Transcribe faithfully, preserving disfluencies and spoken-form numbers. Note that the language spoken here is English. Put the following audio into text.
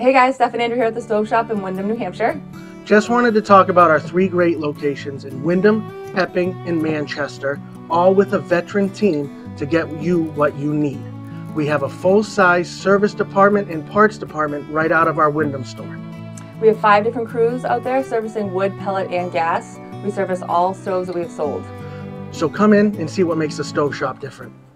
Hey guys, Steph and Andrew here at the Stove Shop in Windham, New Hampshire. Just wanted to talk about our three great locations in Windham, Epping, and Manchester, all with a veteran team to get you what you need. We have a full-size service department and parts department right out of our Windham store. We have five different crews out there servicing wood, pellet, and gas. We service all stoves that we have sold. So come in and see what makes the Stove Shop different.